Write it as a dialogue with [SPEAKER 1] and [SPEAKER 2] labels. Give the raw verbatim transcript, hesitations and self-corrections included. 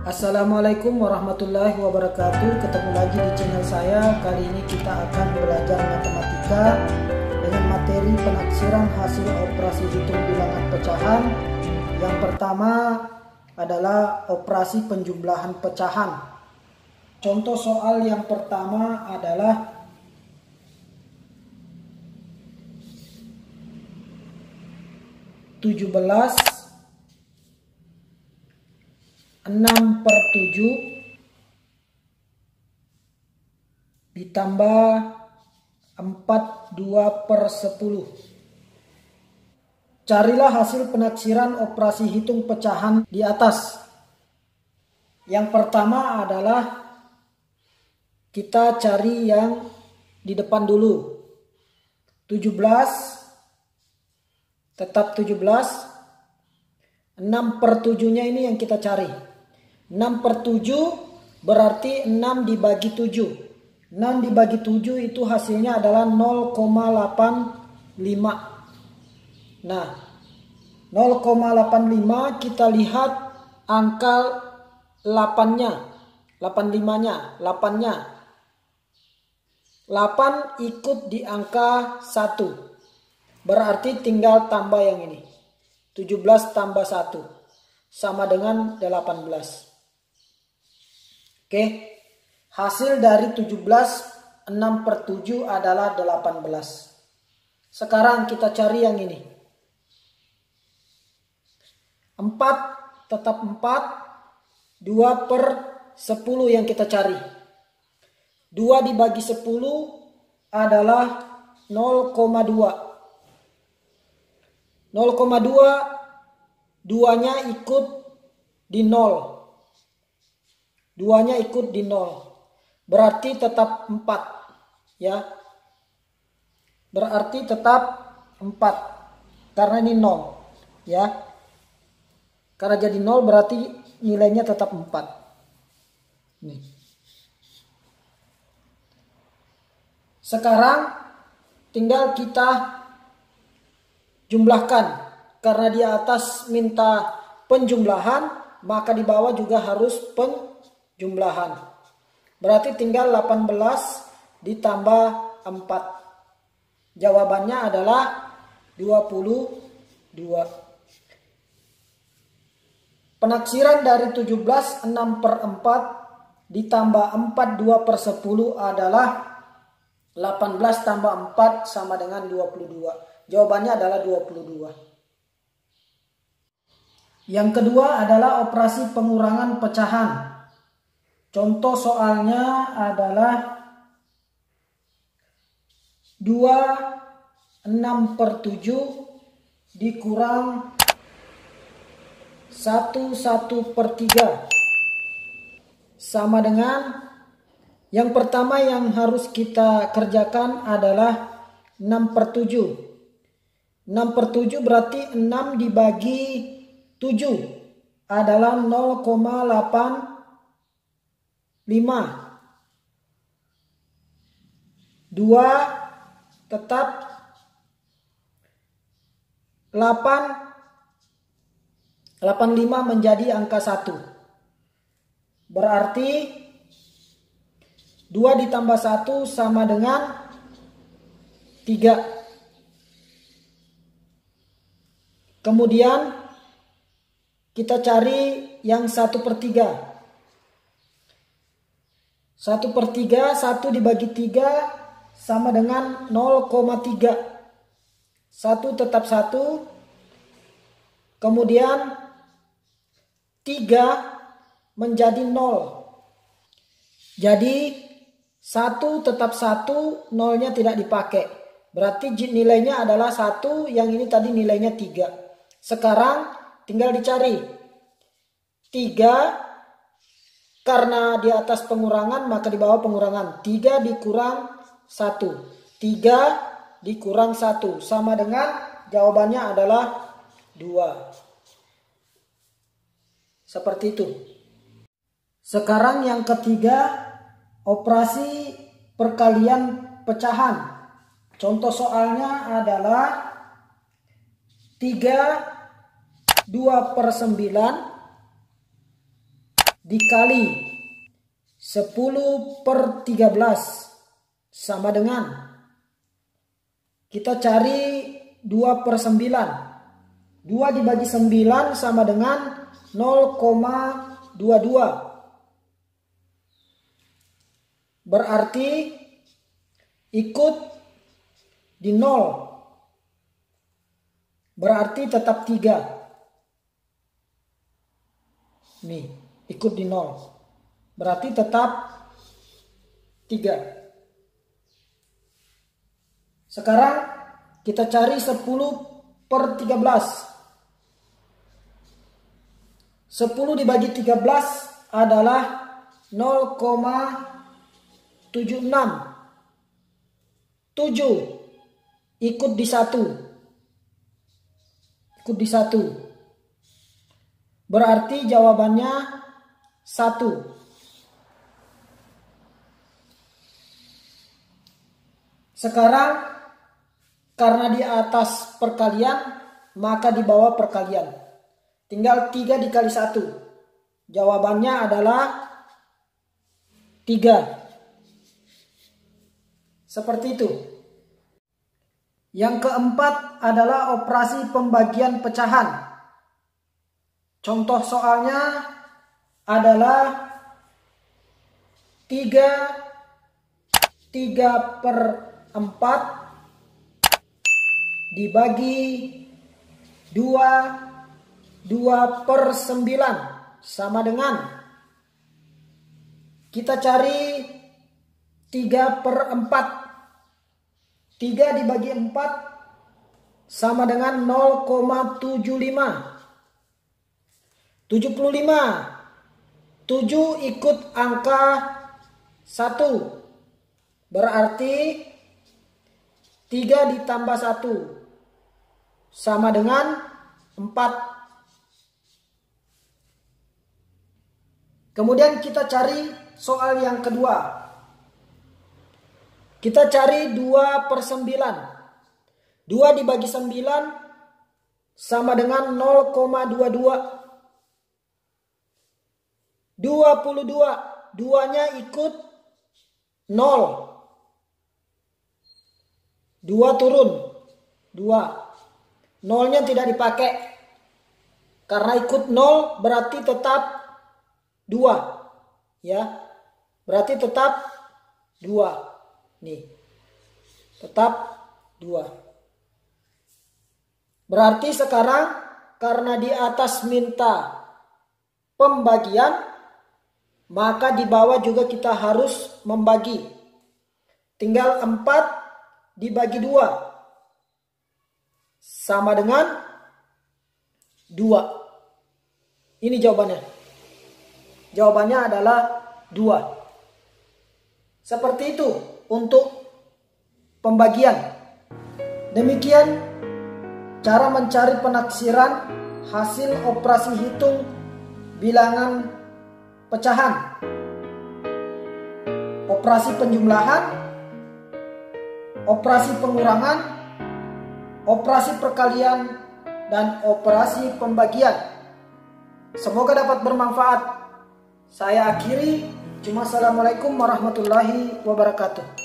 [SPEAKER 1] Assalamualaikum warahmatullahi wabarakatuh. Ketemu lagi di channel saya. Kali ini kita akan belajar matematika dengan materi penaksiran hasil operasi hitung bilangan pecahan. Yang pertama adalah operasi penjumlahan pecahan. Contoh soal yang pertama adalah tujuh belas enam per tujuh ditambah empat puluh dua per sepuluh. Carilah hasil penaksiran operasi hitung pecahan di atas. Yang pertama adalah kita cari yang di depan dulu. tujuh belas tetap tujuh belas. enam per tujuh-nya ini yang kita cari. enam per tujuh berarti enam dibagi tujuh. enam dibagi tujuh itu hasilnya adalah nol koma delapan lima. Nah, nol koma delapan lima kita lihat angka delapan-nya. delapan limanya, delapan-nya. delapan ikut di angka satu. Berarti tinggal tambah yang ini. tujuh belas tambah satu sama dengan delapan belas. Oke, hasil dari tujuh belas, enam per tujuh adalah delapan belas. Sekarang kita cari yang ini. empat tetap empat, dua per sepuluh yang kita cari. dua dibagi sepuluh adalah nol koma dua. nol koma dua, duanya ikut di nol. Duanya ikut di nol. Berarti tetap empat. Ya. Berarti tetap empat. Karena ini nol. Ya. Karena jadi nol berarti nilainya tetap empat. Nih. Sekarang tinggal kita jumlahkan. Karena di atas minta penjumlahan, maka di bawah juga harus penjumlahan. Berarti tinggal delapan belas ditambah empat. Jawabannya adalah dua puluh dua. Penaksiran dari tujuh belas, enam per empat ditambah empat puluh dua per sepuluh adalah delapan belas tambah empat sama dengan dua puluh dua. Jawabannya adalah dua puluh dua. Yang kedua adalah operasi pengurangan pecahan. Contoh soalnya adalah dua enam per tujuh dikurang satu satu per tiga. Sama dengan yang pertama yang harus kita kerjakan adalah enam per tujuh. enam per tujuh berarti enam dibagi tujuh adalah nol koma delapan lima. dua tetap delapan. delapan puluh lima menjadi angka satu. Berarti dua ditambah satu sama dengan tiga. Kemudian kita cari yang satu per tiga. satu per tiga, satu dibagi tiga sama dengan nol koma tiga. satu tetap satu. Kemudian tiga menjadi nol. Jadi satu tetap satu, nolnya tidak dipakai. Berarti nilainya adalah satu, yang ini tadi nilainya tiga. Sekarang tinggal dicari. tiga, karena di atas pengurangan maka di bawah pengurangan. tiga dikurang satu. tiga dikurang satu. Sama dengan jawabannya adalah dua. Seperti itu. Sekarang yang ketiga, operasi perkalian pecahan. Contoh soalnya adalah tiga dua per sembilan dikali sepuluh per tiga belas sama dengan, kita cari dua per sembilan. dua dibagi sembilan sama dengan nol koma dua dua. Berarti ikut di nol. Berarti tetap tiga. Nih, ikut di nol. Berarti tetap tiga. Sekarang kita cari sepuluh per tiga belas. sepuluh dibagi tiga belas adalah nol koma tujuh enam. tujuh ikut di satu. Ikut di satu. Berarti jawabannya satu. Sekarang karena di atas perkalian, maka di bawah perkalian. Tinggal tiga dikali satu. Jawabannya adalah tiga. Seperti itu. Yang keempat adalah operasi pembagian pecahan. Contoh soalnya adalah tiga, tiga per empat dibagi dua, dua per sembilan sama dengan, kita cari tiga per empat. tiga dibagi empat sama dengan nol koma tujuh lima. tujuh puluh lima. tujuh ikut angka satu. Berarti tiga ditambah satu sama dengan empat. Kemudian kita cari soal yang kedua. Kita cari dua per sembilan. dua dibagi sembilan sama dengan nol koma dua dua. dua puluh dua. dua-nya ikut nol. dua turun. dua. nolnya tidak dipakai. Karena ikut nol berarti tetap dua. Ya. Berarti tetap dua. Nih. Tetap dua. Berarti sekarang karena di atas minta pembagian, maka di bawah juga kita harus membagi. Tinggal empat dibagi dua sama dengan dua. Ini jawabannya. Jawabannya adalah dua. Seperti itu untuk pembagian. Demikian cara mencari penaksiran hasil operasi hitung bilangan pecahan, operasi penjumlahan, operasi pengurangan, operasi perkalian, dan operasi pembagian. Semoga dapat bermanfaat. Saya akhiri. Assalamualaikum warahmatullahi wabarakatuh.